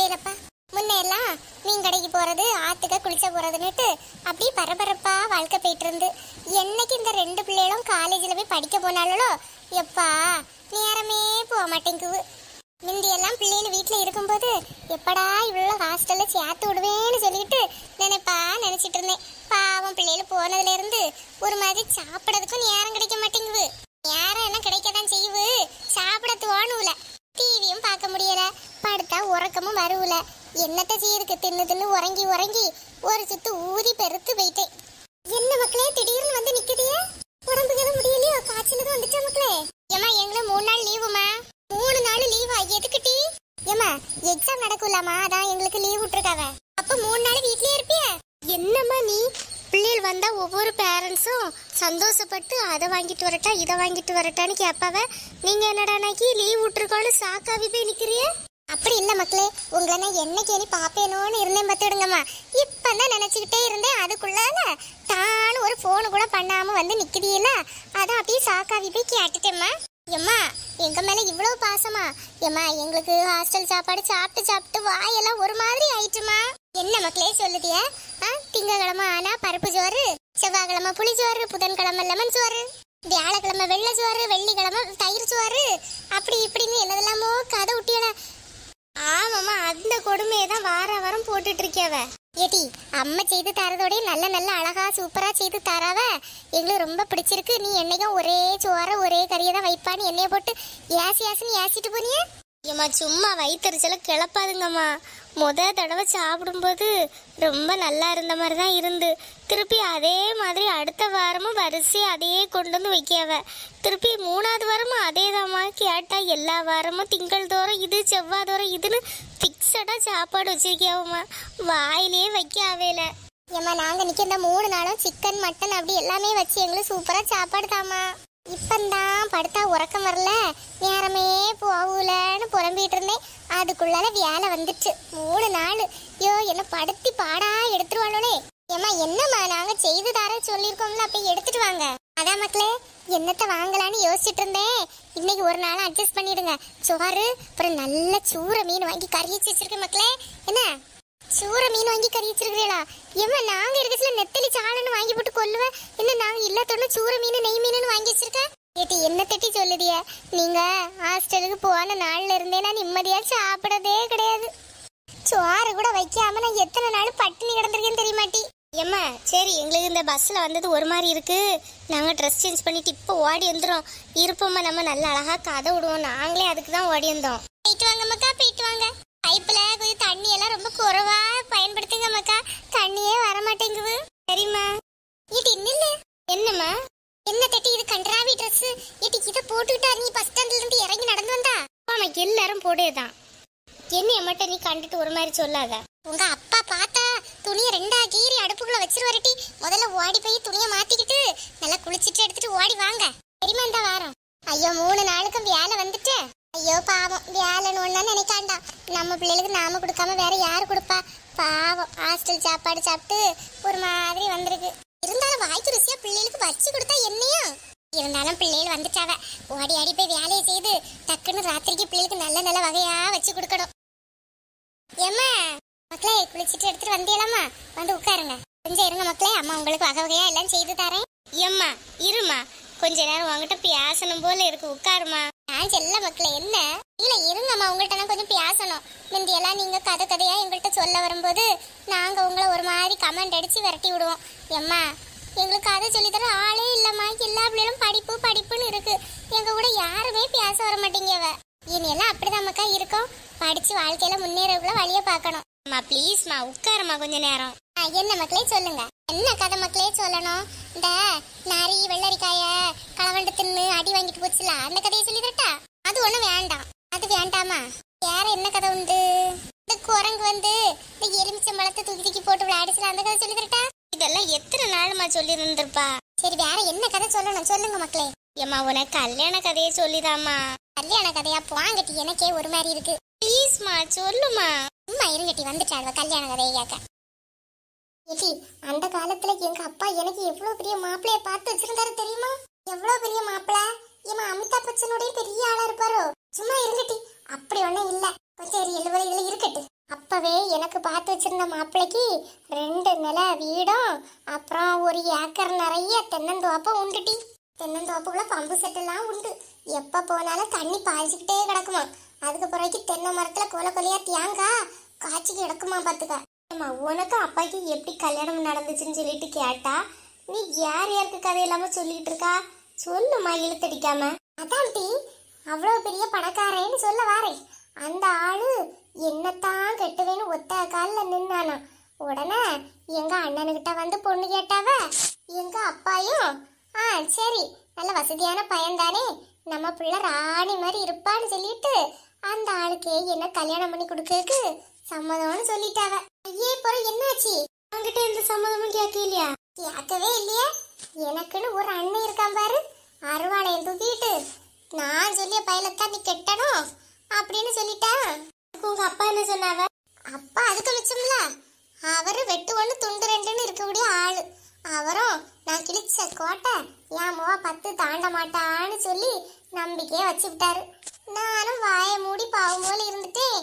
முடியலப்பா. முன்ன எல்லாம் மீன் கடைக்கு போறது, ஆத்துக்க குளிச்ச போறதுன்னுட்டு அப்படி பரபரப்பா வாழ்க்கை போயிட்டு இருந்து, என்னைக்கு இந்த 2 பிள்ளைகளும் காலேஜில் போய் படிக்க போனாலோ எப்பா நேரமே போக மாட்டேங்குது. முந்தி எல்லாம் பிள்ளைகள் வீட்டில் இருக்கும்போது எப்படா இவ்வளோ ஹாஸ்டல்ல சேர்த்து விடுவேன்னு சொல்லிட்டு நினைச்சிட்டு இருந்தேன். பாவம் பிள்ளைகள் போனதுல இருந்து ஒரு மாதிரி சாப்பிடறதுக்கும் நேரம் கிடைக்க மாட்டேங்குது. நேரம் என்ன கிடைக்கதான் செய்யுது, சாப்பிட தோணுல, டிவியும் பார்க்க முடியல, படுத்தா உறக்கமும் வருவல. என்னத்த செய்யறதுக்கு, தின்னு உறங்கி உறங்கி ஒரு சுத்து ஊதி பெருத்து போயிட்டேன். என்ன மக்களே திடீர்னு வந்து நிக்குதியே, உடம்புக்கு எதுவும் முடியலையோ, காய்ச்சலுக்கு வந்துச்சா மக்களே? ஏமா எங்களுக்கு 3 நாள் லீவுமா. 3 நாள் லீவா? எதுக்குட்டி? ஏமா எக்ஸாம் நடக்கும்லாமா, அதான் எங்களுக்கு லீவ் விட்டுருக்காவ. அப்ப 3 நாள் வீட்லயே இருப்பிய? என்னம்மா நீ, பிள்ளைகள் வந்தா ஒவ்வொரு பேரண்ட்ஸும் சந்தோஷப்பட்டு அதை வாங்கிட்டு வரட்டா இதை வாங்கிட்டு வரட்டான்னு கேட்பாவ. நீங்க என்னடானாக்கி லீவ் விட்டுருக்கோன்னு சாக்காவி போய் நிக்கிறிய? அப்படி இல்ல மக்களே, உங்களை நான் என்னைக்கு இனி பாப்பேனோன்னு இருந்தேன் பார்த்துடுங்கம்மா. இப்பதான் நினைச்சுக்கிட்டே இருந்தேன், அதுக்குள்ளால தானும் ஒரு போனு கூட பண்ணாம வந்து நிக்குதீல, அதான் அப்படியே சாக்காவி போய் கேட்டுட்டேம்மா. எம்மா எங்க மேல இவ்வளவு பாசமா? எம்மா எங்களுக்கு ஹாஸ்டல் சாப்பாடு சாப்பிட்டு சாப்பிட்டு வாயெல்லாம் ஒரு மாதிரி ஆயிட்டுமா. என்ன மக்களே சொல்லுதிய? திங்கக்கிழமை ஆனா பருப்பு சோறு, செவ்வாய்க்கிழமை புளி சோறு, புதன்கிழமை லெமன் சோறு, வியாழக்கிழமை வெள்ளை சோறு, வெள்ளிக்கிழமை தயிர் சோறு, அப்படி இப்படின்னு என்னதெல்லாமோ கதை விட்டியல. ஆமாம்மா, அந்த கொடுமையை தான் வாரம் போட்டுட்டு இருக்கவ. ஏடி அம்மா செய்து தரதோட நல்ல நல்ல அழகா சூப்பரா செய்து தராவ. எங்களுக்கு ரொம்ப பிடிச்சிருக்கு. நீ என்னைக்கும் ஒரே சோற ஒரே கறியை தான் வைப்பான்னு என்னைய போட்டு ஏசின்னு ஏசிட்டு போனிய. ஏம்மா சும்மா வயிற்றுச்சல கிளப்பாதுங்கம்மா. தடவை சாப்பிடும்போது ரொம்ப நல்லா இருந்த மாதிரி தான் இருந்து, திருப்பி அதே மாதிரி அடுத்த வாரமும் வரிசை அதையே கொண்டு வந்து வைக்காவ. திருப்பி 3ஆவது வாரமும் அதே தாம்மா. கேட்டா எல்லா வாரமும் திங்கள் தோறும் இது, செவ்வாய் தோறும் இதுன்னு ஃபிக்ஸடா சாப்பாடு வச்சிருக்கியாவம்மா. வாயிலே வைக்க ஆவேல. ஏம்மா நாங்க நிக்க இந்த 3 நாளும் சிக்கன் மட்டன் அப்படி எல்லாமே வச்சு எங்களுக்கு சூப்பரா சாப்பாடு தாமா. இப்பந்தான் படுத்தா உறக்கம் வரல, நேரமே போகலன்னு புலம்பிட்டு இருந்தேன். அதுக்குள்ளால வேலை வந்துச்சு. 3 நாள் ஐயோ என்ன படுத்தி பாடா எடுத்துருவாளே. ஏமா என்னம்மா நாங்க செய்து தர சொல்லியிருக்கோம்ல, அப்ப எடுத்துட்டு வாங்க. அதான் மக்களே என்னத்த வாங்கலான்னு யோசிச்சுட்டு இருந்தேன். இன்னைக்கு ஒரு நாள் அட்ஜஸ்ட் பண்ணிடுங்க. சோறு அப்புறம் நல்ல சூற மீன் வாங்கி கறி வச்சிருக்கேன் மக்களே. என்ன சூற மீன் வாங்கி கறி வச்சிருக்கீங்களா? ஏமா நாங்க இருக்கிற நெத்தலி சாலன்னு வாங்கி போட்டு கொல்லுவேன். என்ன நாங்க இல்லாதோட சூற மீன் நெய் மீன் வாங்கி வச்சிருக்கேன். ஏட்டி என்ன தட்டி சொல்லுதிய? நீங்க ஹாஸ்டலுக்கு போன நாள்ல இருந்தே நான் நிம்மதியா சாப்பிடதே கிடையாது. சோறு கூட வைக்காம நான் எத்தனை நாள் பட்டினி கிடந்திருக்கேன்னு தெரியுமாட்டி? ஏம்மா சரி, எங்களுக்கு இந்த பஸ்ல வந்தது ஒரு மாதிரி இருக்கு, நாங்க ட்ரெஸ் சேஞ்ச் பண்ணிட்டு இப்போ ஓடி வந்துடும் இருப்போம்மா. நம்ம நல்ல அழகா கதை விடுவோம், நாங்களே அதுக்கு தான் ஓடி வந்தோம். போயிட்டு வாங்க மக்கா, போயிட்டு வாங்க. பைப்ல கொஞ்சம் தண்ணி எல்லாம் ரொம்ப குறைவா பயன்படுத்துங்க மக்கா, தண்ணியே வர மாட்டேங்குது. சரிம்மா. இது இல்ல என்னம்மா என்ன தட்டி, இது கண்டராவி ட்ரெஸ். ஏட்டி இதை போட்டுக்கிட்டா நீ பஸ் ஸ்டாண்ட்ல இருந்து இறங்கி நடந்து வந்தா? ஆமா எல்லாரும் போடேதான். என்னைய மட்டும் நீ கண்டுட்டு ஒரு மாதிரி சொல்லாத. உங்க அப்பா பார்த்தா துணியை 2ஆ கீறி அடுப்புக்குள்ள வச்சிருவாருட்டி. முதல்ல ஓடி போய் துணியை மாத்திக்கிட்டு நல்லா குளிச்சிட்டு எடுத்துட்டு ஓடி வாங்க. தெரியுமா இந்த வாரம்? ஐயோ 3 நாளுக்கும் வேலை வந்துட்டு. ஐயோ பாவம், வேலைன்னு ஒண்ணா நினைக்காண்டா. நம்ம பிள்ளைகளுக்கு நாம கொடுக்காம வேற யாரு கொடுப்பா? பாவம் ஹாஸ்டல் சாப்பாடு சாப்பிட்டு ஒரு மாதிரி வந்திருக்கு. இருந்தாலும் வாய்க்கு ருசியா பிள்ளைகளுக்கு வச்சு கொடுத்தா என்னையா இருந்தாலும் பிள்ளைகள் வந்துட்டாவ. ஓடி ஆடி போய் வேலையை செய்து டக்குன்னு ராத்திரிக்கு பிள்ளைகளுக்கு நல்ல நல்ல வகையா வச்சு கொடுக்கணும். ஏம்மா மக்களே குளிச்சுட்டு எடுத்துட்டு வந்தியலாமா? வந்து உட்காருங்க. கொஞ்சம் இருங்க மக்களே, அம்மா உங்களுக்கு வகை வகையா எல்லாம் செய்து தரேன். ஏம்மா இருமா, கொஞ்ச நேரம் உங்ககிட்ட பேசணும் போல இருக்கு, உட்காருமா. நான் செல்ல மக்களே என்ன இல்ல இருங்கம்மா, உங்கள்கிட்ட நான் கொஞ்சம் பேசணும். முந்தியெல்லாம் நீங்க கதையா எங்கள்கிட்ட சொல்ல வரும்போது நாங்க உங்களை ஒரு மாதிரி கமெண்ட் அடிச்சு விரட்டி விடுவோம். எம்மா எங்களுக்கு கதை சொல்லி தர ஆளே இல்லம்மா, எல்லா பிள்ளைகளும் படிப்பு படிப்புன்னு இருக்கு, எங்க கூட யாருமே பேச வர மாட்டேங்கவ. இனியெல்லாம் அப்படிதான் மக்கா இருக்கும், படிச்சு வாழ்க்கையில முன்னேறக்குள்ள வழிய பார்க்கணும். அம்மா ப்ளீஸ்மா உட்காரம்மா கொஞ்ச நேரம். என்ன மக்களே சொல்லுங்க, என்ன கதை மக்களே சொல்லணும்? இந்த நாரி வெள்ளரிக்காய களவண்டு தின்னு அடி வாங்கிட்டு போச்சுல, அந்த கதையை சொல்லி தரட்டா? அது ஒண்ணும் வேண்டாம். அது வேண்டாமா? வேற என்ன கதை உண்டு? இந்த குரங்கு வந்து இந்த எலுமிச்சம்பழத்தை தூக்கி போட்டு விளையாடிச்சுல, அந்த கதை சொல்லி தரட்டா? இதெல்லாம் எத்தனை நாளுமா சொல்லி இருந்திருப்பா. சரி வேற என்ன கதை சொல்லணும் சொல்லுங்க மக்களே. ஏமா உனக்கு கல்யாண கதையை சொல்லிதாமா? கல்யாண கதையா? வாங்கட்டி, எனக்கே ஒரு மாதிரி இருக்கு. ப்ளீஸ்மா சொல்லுமா. சும்மா இருங்கட்டி, வந்துட்டாளுவ கல்யாண கதையை கேட்க. ஏடி அந்த காலத்துல எங்க அப்பா எனக்கு எவ்வளவு பெரிய மாப்பிளைய பார்த்து வச்சிருந்தாரு தெரியுமா? எவ்வளவு பெரிய மாப்பிள. ஏமா அமிதாப் பச்சனுடைய பெரிய ஆளா இருப்பாரோ? சும்மா இருங்கட்டி, அப்படி ஒண்ணும் இல்ல, கொஞ்சம் 70 இதுல இருக்கட்டு. அப்ப அப்பவே எனக்கு பார்த்து வச்சிருந்த மாப்பிள்ளைக்கு 2 நில வீடும் அப்புறம் 1 ஏக்கர் நிறைய தென்னந்தோப்பும் உண்டுட்டி. தென்னந்தோப்புக்குள்ள பம்பு செட் எல்லாம் உண்டு. எப்ப போனாலும் தண்ணி பாய்ச்சிக்கிட்டே கிடக்குமா. அதுக்கு பிறகு தென்னை மரத்துல கொலை கொலையா தேங்காய் காய்ச்சி கிடக்குமா பாத்துக்க. உனக்கு அப்பாக்கு எப்படி கல்யாணம் நடந்துச்சுன்னு சொல்லிட்டு கேட்டா நீ யார் யாருக்கு கதை இல்லாம சொல்லிட்டு இருக்கா? சொல்லுமா இழுத்தடிக்காம. அதான் டி அவ்வளவு பெரிய பணக்காரன்னு சொல்ல வாரேன். அந்த ஆளு என்னத்தான் கெட்டுவேன்னு ஒத்த காலில் நின்னானா. உடனே எங்க அண்ணனுகிட்ட வந்து பொண்ணு கேட்டாவ. எங்க அப்பாயும் சரி நல்ல வசதியான பையன் தானே, நம்ம பிள்ளை ராணி மாதிரி இருப்பான்னு சொல்லிட்டு அந்த ஆளுக்கு என்ன கல்யாணம் பண்ணி கொடுக்கறதுக்கு சம்மதம்னு சொல்லிட்டாவ. ஐயே போற என்னாச்சு? அவங்கிட்ட எந்த சம்மதமும் கேட்கலையா? கேட்கவே இல்லையா? எனக்குன்னு ஒரு அண்ணன் இருக்கான் பாரு, அருவாளையும் தூக்கிட்டு நான் சொல்லிய பையலத்தான் நீ கெட்டணும் அப்படின்னு சொல்லிட்டா. உங்க அப்பா என்ன சொன்னாவ? அப்பா அதுக்கு மிச்சம்ல அவரு வெட்டு 1 துண்டு 2ன்னு இருக்கக்கூடிய ஆளு. அவரும் நான் கிழிச்ச கோட்டை என் முவ 10 தாண்ட மாட்டான்னு சொல்லி நம்பிக்கையே வச்சு விட்டாரு. நானும் வாய மூடி பாவம் போல இருந்துட்டேன்.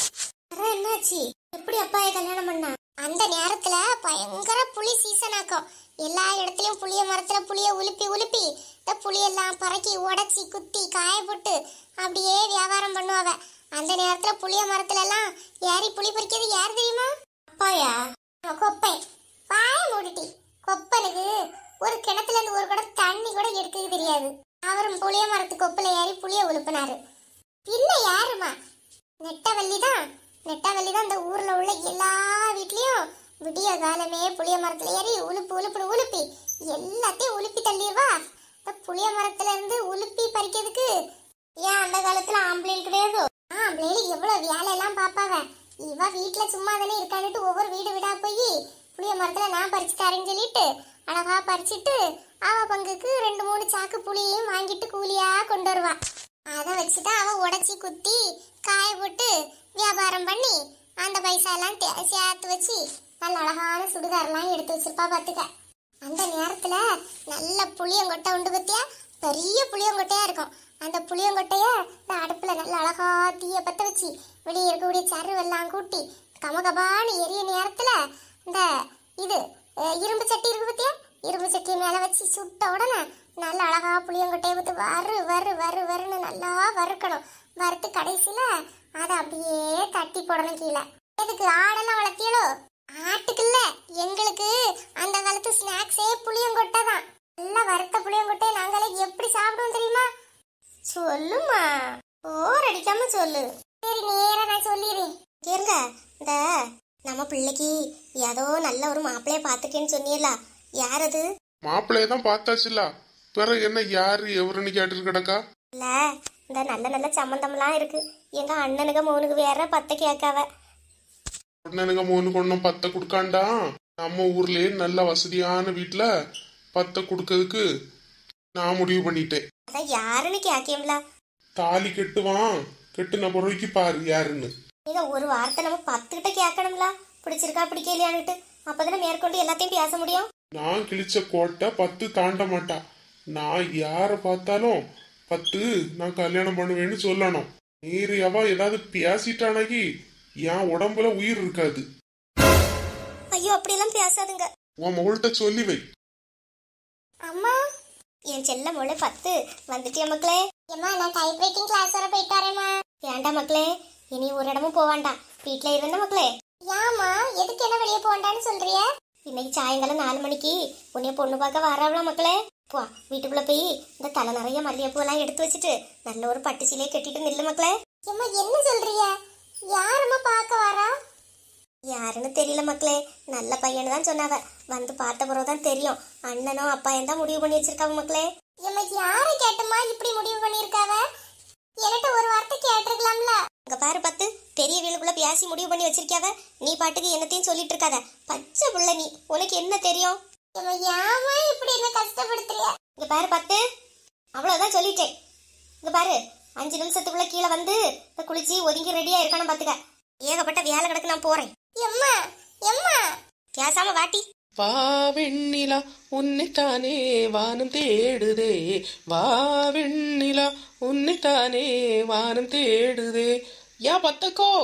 என்னாச்சு? எப்படி அப்பாயை கல்யாணம் பண்ணா? அந்த நேரத்துல பயங்கர புலி சீசன் ஆக்கும். எல்லா இடத்துலயும் புளிய மரத்துல புளிய உலுப்பி உலுப்பி இந்த புளியெல்லாம் பறக்கி உடச்சி குத்தி காய போட்டு அப்படியே வியாபாரம் பண்ணுவாங்க. அந்த நேரத்துல புளிய மரத்துல எல்லாம் ஏறி புளி பறிக்கிறது யார் தெரியுமா? அப்பாயா? கொப்பன். வாய மூடிட்டி. கொப்பனுக்கு ஒரு கிணத்துல இருந்து ஒரு குடம் தண்ணி கூட எடுக்க தெரியாது. அவரும் புளிய மரத்து கொப்பல ஏறி புளிய உலுப்பினாரு. இல்ல யாருமா? நெட்டவள்ளிதான். நெட்டவள்ளிதான் இந்த ஊர்ல உள்ள எல்லா வீட்லயும் விடிய காலமே புளிய மரத்துல ஏறி உலுப்பு உலுப்புன்னு உலுப்பி எல்லாத்தையும் உலுப்பி தள்ளிடுவா. இந்த புளிய மரத்துல இருந்து உலுப்பி பறிக்கிறதுக்கு ஏன் அந்த காலத்துல ஆம்பளைகள் கிடையாது? ஆம்பளைகள் எவ்வளவு வேலையெல்லாம் பாப்பாவ. இவ வீட்டுல சும்மா தானே இருக்கான்னுட்டு ஒவ்வொரு வீடு வீடா போய் புளிய மரத்துல நான் பறிச்சு தரேன்னு சொல்லிட்டு அழகா பறிச்சுட்டு அவ பங்குக்கு 2-3 சாக்கு புளியையும் வாங்கிட்டு கூலியா கொண்டு வருவா. அதை வச்சுதான் அவ உடைச்சி குத்தி காய போட்டு வியாபாரம் பண்ணி அந்த பைசா எல்லாம் சேர்த்து வச்சு நல்ல அழகான சுடுகாரெல்லாம் எடுத்து வச்சிருப்பா பாத்துக்க. அந்த நேரத்துல நல்ல புளியங்கொட்டை உண்டு பத்தியா, பெரிய புளியங்கொட்டையா இருக்கும். அந்த புளியங்கொட்டைய அடுப்புல நல்ல அழகா தீய பத்த வச்சு வெளியே இருக்கக்கூடிய சருவெல்லாம் கூட்டி கமகபான்னு எரிய நேரத்துல இந்த இது இரும்பு சட்டி இருக்கு பத்தியா, இரும்பு சட்டி மேல வச்சு சுட்ட உடனே நல்ல அழகா புளியங்கொட்டையை ஊத்து வறு வறு வறு வறுன்னு நல்லா வறுக்கணும். வறுத்து கடைசியில அதை அப்படியே தட்டி போடணும் கீழே. எதுக்கு? ஆடெல்லாம் வளர்த்தியலோ? ஆட்டுக்குல்ல, எங்களுக்கு அந்த காலத்து ஸ்நாக்ஸே புளியங்கொட்டை தான். நல்லா வறுத்த புளியங்கொட்டையை நாங்களே எப்படி சாப்பிடுவோம் தெரியுமா? சொல்லுமா, போர் அடிக்காம சொல்லு. சரி நேரா நான் சொல்லிடுறேன் கேளுங்க. இந்த நம்ம பிள்ளைக்கு ஏதோ நல்ல ஒரு மாப்பிள்ளைய பாத்துக்கேன்னு சொன்னீங்களா, யார் அது? மாப்பிள்ளையதான் பார்த்தாச்சுல, பிறகு என்ன யாரு எவருன்னு கேட்டு கிடக்கா? இல்ல, இந்த நல்ல நல்ல சம்பந்தம்லாம் இருக்கு. எங்க அண்ணனுக்கு மோனுக்கு வேற 10 கேட்காவ. அண்ணனுங்க 3 கொண்ணும் 10 கொடுக்காண்டா. நம்ம ஊர்லயே நல்ல வசதியான வீட்டுல 10 கொடுக்கறதுக்கு நான் முடிவு பண்ணிட்டேன். அதான் யாருன்னு கேக்கேம்ல. தாலி கெட்டுவான், கெட்டுன பிறகு பாரு யாருன்னு. நீங்க ஒரு வார்த்தை நம்ம 10 கிட்ட கேட்கணும்ல, பிடிச்சிருக்கா பிடிக்கலையான்னுட்டு. அப்பதானே மேற்கொண்டு எல்லாத்தையும் பேச முடியும். நான் கிழிச்ச கோட்டை 10 தாண்ட மாட்டா. நான் யார பார்த்தாலும் 10 நான் கல்யாணம் பண்ணுவேன்னு சொல்லணும். நீரியாவா ஏதாவது பேசிட்டானாக்கி என் உடம்புல உயிர் இருக்காது. ஐயோ அப்படியெல்லாம் பேசாதுங்க. உன் மகள்கிட்ட சொல்லி வை. அம்மா, என் செல்ல மொழி 10 வந்துட்டியா மக்களே? ஏமா நான் டைப் ரைட்டிங் கிளாஸ் வர போயிட்டு வரேம்மா. ஏண்டா மக்களே, இனி ஒரு இடமும் போவாண்டா, வீட்டுல இருந்த மக்களே. ஏமா எதுக்கு என்ன வெளியே போவாண்டான்னு சொல்றிய? இன்னைக்கு சாயங்காலம் 4 மணிக்கு உன்னைய பொண்ணு பார்க்க வராவளா மக்களே. போ வீட்டுக்குள்ள போய் இந்த தலை நிறைய மல்லிகைப்பூ எல்லாம் எடுத்து வச்சுட்டு நல்ல ஒரு பட்டு சீலையை கட்டிட்டு நில்லு மக்களே. ஏமா என்ன சொல்றிய? யாரம்மா பார்க்க வரா? யாருன்னு தெரியல மக்களே, நல்ல பையனு தான் சொன்னாவ. வந்து பார்த்த பிறகுதான் தெரியும். அண்ணனும் அப்பாயும் தான் முடிவு பண்ணி வச்சிருக்காவ மக்களே. ஏமா யாரை கேட்டமா இப்படி முடிவு பண்ணிருக்காவ? என்கிட்ட ஒரு வார்த்தை கேட்டிருக்கலாம்ல. இங்க பாரு 10 பெரிய வீலுக்குள்ள பேசி முடிவு பண்ணி வச்சிருக்காவ. நீ பாட்டுக்கு என்னத்தையும் சொல்லிட்டு இருக்காத. பச்சை புள்ள நீ, உனக்கு என்ன தெரியும்? ஏமா இப்படி என்ன கஷ்டப்படுத்துறிய? இங்க பாரு 10, அவ்வளவுதான் சொல்லிட்டேன். இங்க பாரு 5 நிமிஷத்துக்குள்ள கீழே வந்து குளிச்சு ஒதுங்கி ரெடியா இருக்கணும் பாத்துக்க. ஏகப்பட்ட வேலை கிடக்கு, நான் போறேன். எம்மா எம்மா பேசாம வாட்டி. வா வெண்ணிலா உன்னைத்தானே வானம் தேடுதே, வா வெண்ணிலா உன்னைத்தானே வானம் தேடுதே. யா பத்தக்கோ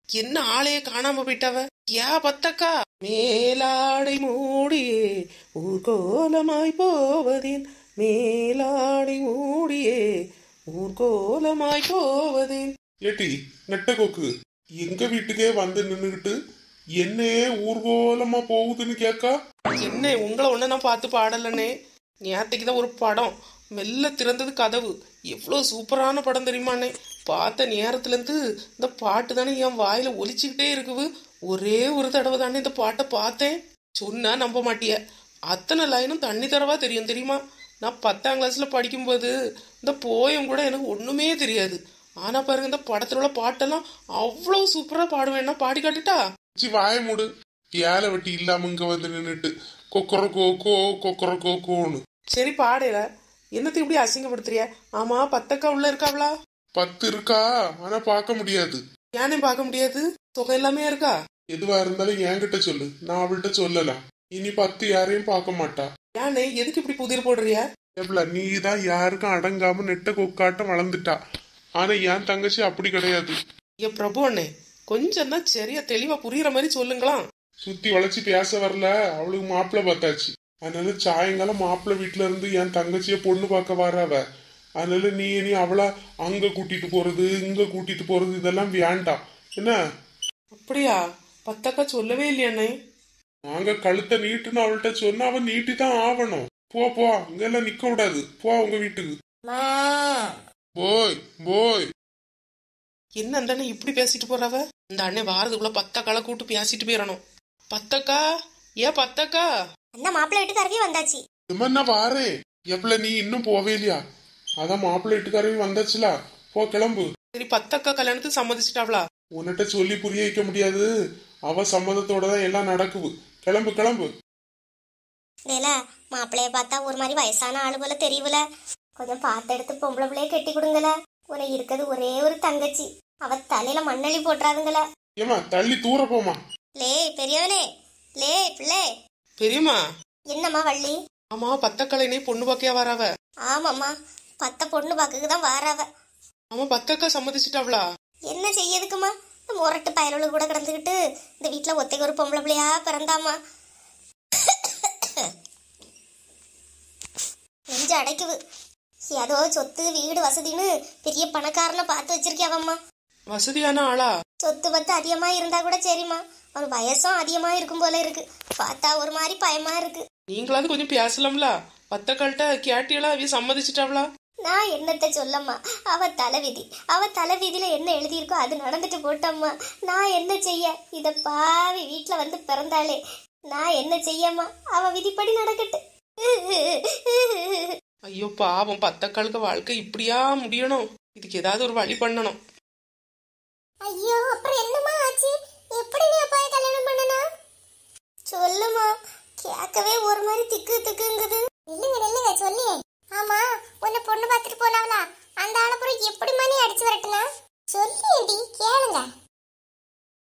என்ன ஆளையே காணாம போயிட்டாவ? யா பத்தக்கா, மேலாடை மூடியே ஊர்கோலமாய் போவதின், மேலாடை மூடியே ஊர்கோலமாய் போவதின். ஏட்டி நெட்டகோக்கு, எங்க வீட்டுக்கே வந்து நின்னுகிட்டு என்னையே ஊர்கோலமா போகுதுன்னு கேக்கா? என்ன உங்களை ஒண்ணு நான் பார்த்து பாடலனே. நேத்தைக்குதான் ஒரு படம் மெல்ல திறந்தது கதவு, எவ்வளவு சூப்பரான படம் தெரியுமாண்ணே. பார்த்த நேரத்துல இருந்து இந்த பாட்டு தானே என் வாயில ஒலிச்சுக்கிட்டே இருக்குது. ஒரே ஒரு தடவை தானே இந்த பாட்டை பார்த்தேன். சொன்னா நம்ப மாட்டிய, அத்தனை லைனும் தண்ணி தரவா தெரியும் தெரியுமா. நான் 10ஆம் கிளாஸ்ல படிக்கும்போது இந்த போயம் கூட எனக்கு ஒண்ணுமே தெரியாது. ஆனா பாருங்க, இந்த படத்துல உள்ள பாட்டெல்லாம் அவ்வளவு சூப்பரா பாடுவேன்னா. பாடி காட்டுட்டா? வாய மூடு. ஏழை வெட்டி இல்லாம இங்க வந்து நின்னுட்டு கொக்கர கோக்கோ கொக்கர கோக்கோன்னு. சரி பாடல, என்னத்தை இப்படி அசிங்கப்படுத்துறிய? ஆமா, பத்தக்கா உள்ள இருக்காவளா? 10 இருக்கா, ஆனா பார்க்க முடியாது. ஏனே பார்க்க முடியாது? தொகை எல்லாமே இருக்கா? எதுவா இருந்தாலும் என்கிட்ட சொல்லு, நான் அவள்கிட்ட சொல்லலாம். இனி 10 யாரையும் பார்க்க மாட்டா. ஏனே எதுக்கு இப்படி புதிர் போடுறியா? எவ்வள நீ தான் யாருக்கும் அடங்காம நெட்ட கொக்காட்டம் வளர்ந்துட்டா. ஆனா என் தங்கச்சி அப்படி கிடையாது. ஏ பிரபு அண்ணே, கொஞ்சம் தான் சரியா தெளிவா புரியுற மாதிரி சொல்லுங்களாம். சுத்தி வளைச்சு பேச வரல, அவளுக்கு மாப்பிள்ள பார்த்தாச்சு. அதனால சாயங்காலம் மாப்பிள்ள வீட்டுல இருந்து என் தங்கச்சிய பொண்ணு பார்க்க வராவ. அதனால நீ அவளை அங்க கூட்டிட்டு போறது இங்க கூட்டிட்டு போறது இதெல்லாம் வேண்டாம் என்ன? அப்படியா? பத்தக்கா சொல்லவே இல்லையாண்ணே. நாங்க கழுத்தை நீட்டுன்னு அவள்கிட்ட சொன்னா அவன் நீட்டி தான் ஆகணும். போ இங்கெல்லாம் நிக்க விடாது, போ உங்க வீட்டுக்கு. போய் போய். என்ன அந்த அண்ணன் இப்படி பேசிட்டு போறாவ? இந்த அண்ணன் வாரதுக்குள்ள பத்தக்கால கூட்டு பேசிட்டு போயிடணும். பத்தக்கா, ஏன் பத்தக்கா? அந்த மாப்பிள்ளை வீட்டுக்காரவே வந்தாச்சு. என்ன வாரேன். எப்பல நீ இன்னும் போவே இல்லையா? அதான் மாப்பிள்ளை வீட்டுக்காரவே வந்தாச்சுல, போ கிளம்பு. சரி, பத்தக்கா கல்யாணத்துக்கு சம்மதிச்சிட்டாவளா? உன்னிட்ட சொல்லி புரிய வைக்க முடியாது, அவ சம்மதத்தோட தான் எல்லாம் நடக்குது. கிளம்பு கிளம்பு. மாப்பிள்ளைய பார்த்தா ஒரு மாதிரி வயசான ஆளு போல தெரியல. கொஞ்சம் பார்த்து எடுத்து பொம்பளை பிள்ளைய கட்டி கொடுங்கள. உனக்கு இருக்கிறது ஒரே ஒரு தங்கச்சி, அவ தலையில மண்ணள்ளி போட்டுறாதுங்கள. ஏமா தள்ளி தூர போமா. லே பெரியவனே, லே பிள்ளை. பெரியம்மா. என்னம்மா வள்ளி? ஆமா, பத்தக்காலைனே பொண்ணு பாக்கையா வராவ? ஆமாம்மா, 10 பொண்ணு பாக்குக்கு தான் வாராவ. ஆமா, பத்தக்கா சம்மதிச்சிட்டாவளா? என்ன செய்யதுக்குமா, முரட்டு பயலுள்ள கூட கிடந்துக்கிட்டு இந்த வீட்டுல ஒத்தைக்கு ஒரு பொம்பளை பிள்ளையா பிறந்தாமா. நெஞ்சு அடைக்குது. ஏதோ சொத்து வீடு வசதின்னு பெரிய பணக்காரனை பார்த்து வச்சிருக்கியாவம்மா. வசதியான ஆளா? சொத்து பத்து அதிகமா இருந்தா கூட சரிம்மா, அவன் வயசும் அதிகமா இருக்கும் போல இருக்கு. பார்த்தா ஒரு மாதிரி பயமா இருக்கு. நீங்களாவது கொஞ்சம் பேசலாம்ல. பத்தக்கால்ட்ட கேட்டியலா? அவ சம்மதிச்சிட்டாவளா? நான் என்னத்த சொல்லம்மா, அவ தலைவிதியில என்ன எழுதியிருக்கோ அது நடந்துட்டு போட்டம்மா. நான் என்ன செய்ய? இத பாவி வீட்டுல வந்து பிறந்தாளே, நான் என்ன செய்யம்மா? அவ விதிப்படி நடக்கட்டு. ஐயோ பாவம், பத்தக்காலுக்கு வாழ்க்கை இப்படியா முடியணும்? இதுக்கு ஏதாவது ஒரு வழி பண்ணணும். ஐயோ, அப்புறம் என்னமா ஆச்சு? எப்படி நீ அப்பாய கல்யாணம் பண்ணனா? சொல்லுமா, கேட்கவே ஒரு மாதிரி திக்குங்குது. இல்லங்க சொல்லி. ஆமா, உன்னை பொண்ணு பார்த்துட்டு போனாவளா? அந்த ஆளப்புறம் எப்படி மணி அடிச்சு வரட்டுனா? சொல்லியேடி, கேளுங்க.